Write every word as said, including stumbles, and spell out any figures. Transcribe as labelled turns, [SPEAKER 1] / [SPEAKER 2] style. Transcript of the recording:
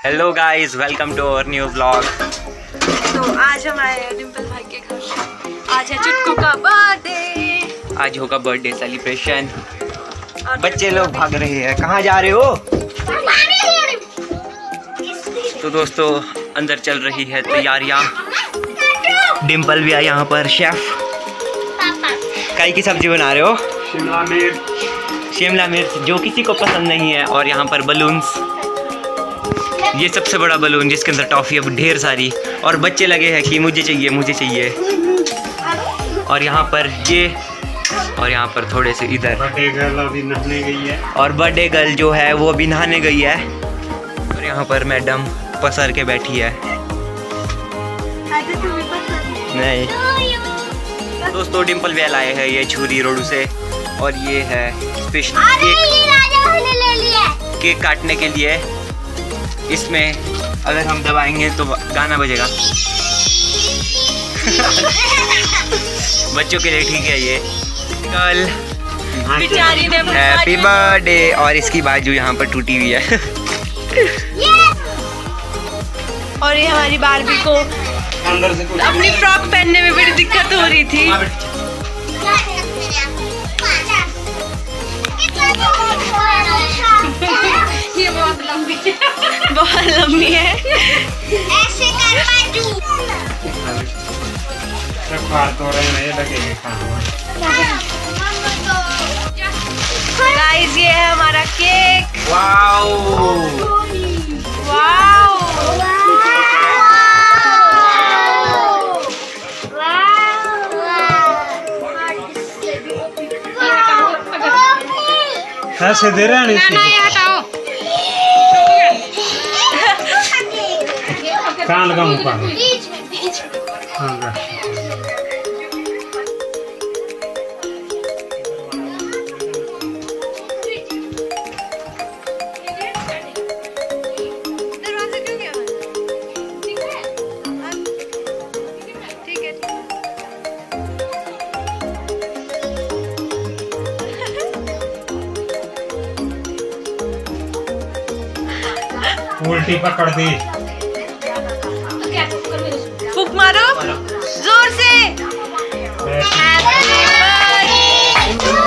[SPEAKER 1] Hello guys, welcome to our new vlog.
[SPEAKER 2] तो आज हम आए हैं डिम्पल भाई के घर। आज है चुटकू का बर्थडे।
[SPEAKER 1] आज होगा बर्थडे सेलिब्रेशन। बच्चे लोग भाग रहे हैं, कहाँ जा रहे हो? तो दोस्तों अंदर चल रही है तैयारियाँ। डिम्पल भी है यहाँ पर। शेफ काई की सब्जी बना रहे हो?
[SPEAKER 3] शिमला मिर्च।
[SPEAKER 1] शिमला मिर्च जो किसी को पसंद नहीं है। और यहाँ पर बलून्स, ये सबसे बड़ा बलून जिसके अंदर टॉफी अब ढेर सारी, और बच्चे लगे हैं कि मुझे चाहिए मुझे चाहिए। और यहाँ पर ये, और यहाँ पर थोड़े से इधर
[SPEAKER 3] बर्थडे गर्ल अभी नहाने गई है,
[SPEAKER 1] और बर्थडे गर्ल जो है वो अभी नहाने गई है। और यहाँ पर मैडम पसर के बैठी है। नहीं दोस्तों, डिम्पल वेल आए हैं ये छुरी रोडू से, और ये है स्पेशल केक, केक काटने के लिए। इसमें अगर हम दबाएंगे तो गाना बजेगा। बच्चों के लिए ठीक है ये। कल
[SPEAKER 2] बेचारी ने
[SPEAKER 1] हैप्पी बर्थडे, और इसकी बाजू यहाँ पर टूटी हुई है।
[SPEAKER 2] और ये हमारी बारबी को
[SPEAKER 3] अंदर से कुछ
[SPEAKER 2] अपनी फ्रॉक पहनने में बड़ी दिक्कत हो रही थी। ये बहुत लंबी है, बहुत लंबी है। ऐसे कर बाजू।
[SPEAKER 3] तो रहे लगेंगे खाना।
[SPEAKER 2] गाइस ये है हमारा केक।
[SPEAKER 1] वाओ
[SPEAKER 2] वाओ
[SPEAKER 3] ऐसे दे रहे हैं कहाँ लगा मुँह पर? उल्टी पकड़ दी।
[SPEAKER 2] फूक मारो जोर से।